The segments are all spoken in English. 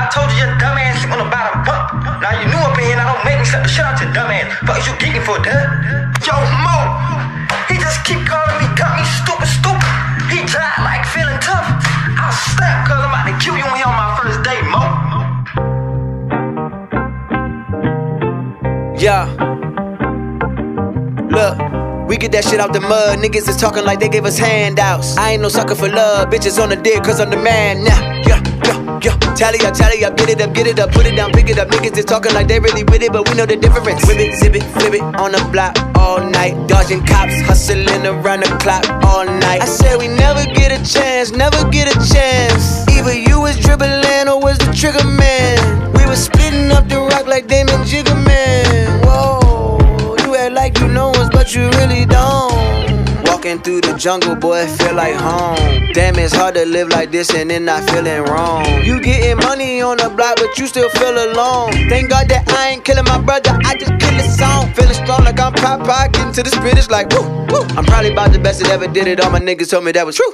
told you your dumb ass on the bottom bump. Now you new up in here and I don't make me slap the shit out your dumb ass. Fuck is you geeking for, duh? Yo, Mo, he just keep calling me, got me stupid. He tried like feeling tough. I'll snap cause I'm about to kill you on here on my first date, Mo. Yeah. Look, we get that shit out the mud. Niggas is talking like they gave us handouts. I ain't no sucker for love. Bitches on the dick cause I'm the man now. Yeah. Tally up, get it up, put it down, pick it up. Niggas is talking like they really with it, but we know the difference. Whip it, zip it, flip it on the block all night. Dodging cops, hustling around the clock all night. I said we never get a chance, Either you was dribbling or was the trigger man. We was splitting up the rock like Damon Jigger Man. Whoa, you act like you know us, but you really don't. Walking through the jungle, boy, it feel like home. Damn, it's hard to live like this and then not feeling wrong. You getting money on the block, but you still feel alone. Thank God that I ain't killing my brother, I just kill the song. Feeling strong like I'm Popeye, getting to the spinach like woo, woo. I'm probably about the best that ever did it. All my niggas told me that was true.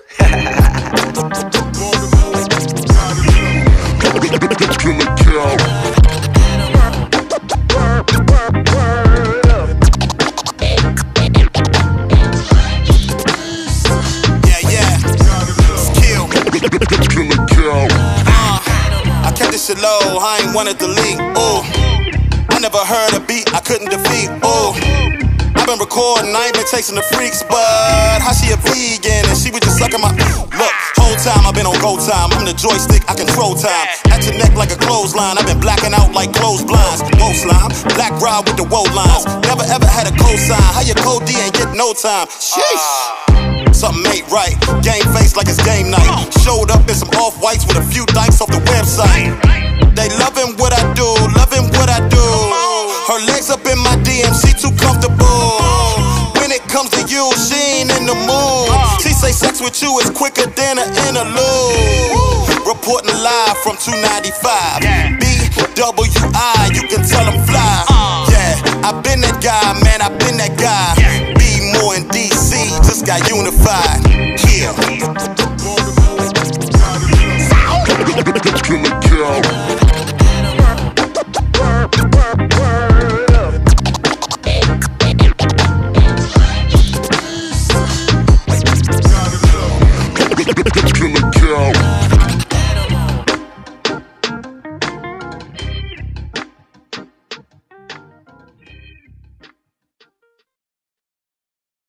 Killa Cal. Killa Cal. I kept this shit low, I ain't wanted to leak. Ooh, I never heard a beat I couldn't defeat. Ooh, I've been recording, I ain't been chasing the freaks, but how she a vegan and she was just sucking my. Look, whole time I've been on go time. I'm the joystick, I control time. At your neck like a clothesline. I've been blacking out like closed blinds. Whoa slime, black rod with the woe lines. Never ever had a cosign. How your code D ain't get no time? Sheesh. Something ain't right, game face like it's game night. Showed up in some off-whites with a few dikes off the website. They loving what I do, Her legs up in my DM, she too comfortable. When it comes to you, she ain't in the mood. She say sex with you is quicker than an interlude. Reporting live from 295 BWI, you can tell I'm fly. Yeah, I been that guy, man, I been that guy. Be more in DC, just got unified. Yeah. Killa Cal.